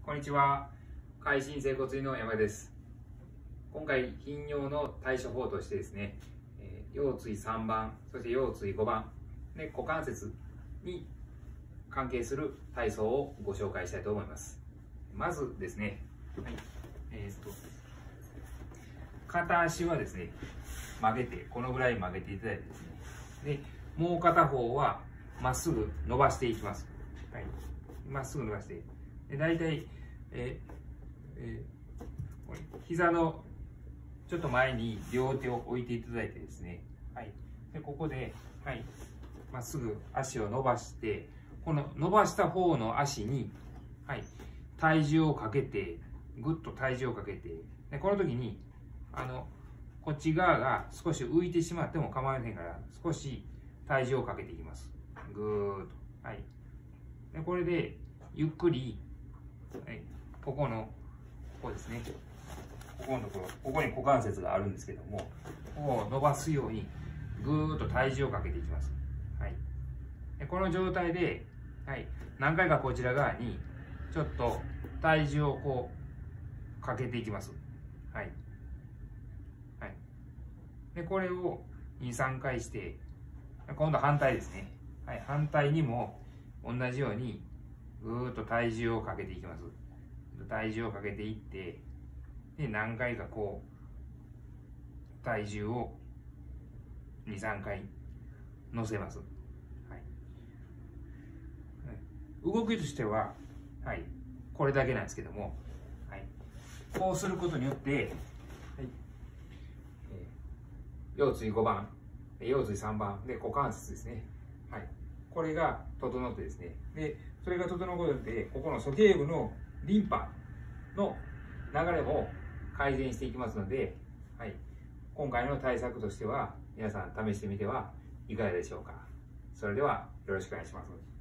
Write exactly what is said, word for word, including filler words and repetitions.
こんにちは。会心整骨院の山です。今回、頻尿の対処法としてですね、えー、腰椎さんばん、そして腰椎ごばん、で股関節に関係する体操をご紹介したいと思います。まずですね、はい、えー、っと片足はですね、曲げて、このぐらい曲げていただいてですね、でもう片方はまっすぐ伸ばしていきます。はい、まっすぐ伸ばして、で大体、えーえー、膝のちょっと前に両手を置いていただいてですね、はい、でここで、はい、まっすぐ足を伸ばして、この伸ばした方の足に、はい、体重をかけて、ぐっと体重をかけて、でこの時にあのこっち側が少し浮いてしまっても構いませんから、少し体重をかけていきます。ぐーっと。はい。でこれでゆっくり、はい、ここの、ここですね。ここのところ、ここに股関節があるんですけども、ここを伸ばすように、ぐーっと体重をかけていきます。はい。でこの状態で、はい、何回かこちら側に、ちょっと体重をこう、かけていきます。はい。はい。で、これをに、さんかいして、今度反対ですね。はい、反対にも同じように、ぐーっと体重をかけていきます。体重をかけていって、で、何回かこう、体重をに、さんかい乗せます。はい。動きとしては、はい、これだけなんですけども、はい、こうすることによって、はい、えー、腰椎ごばん、腰椎さんばん、で、股関節ですね。はい。これが整ってですね。で、それが整うことで、ここの鼠径部のリンパの流れも改善していきますので、はい。今回の対策としては、皆さん試してみてはいかがでしょうか。それでは、よろしくお願いします。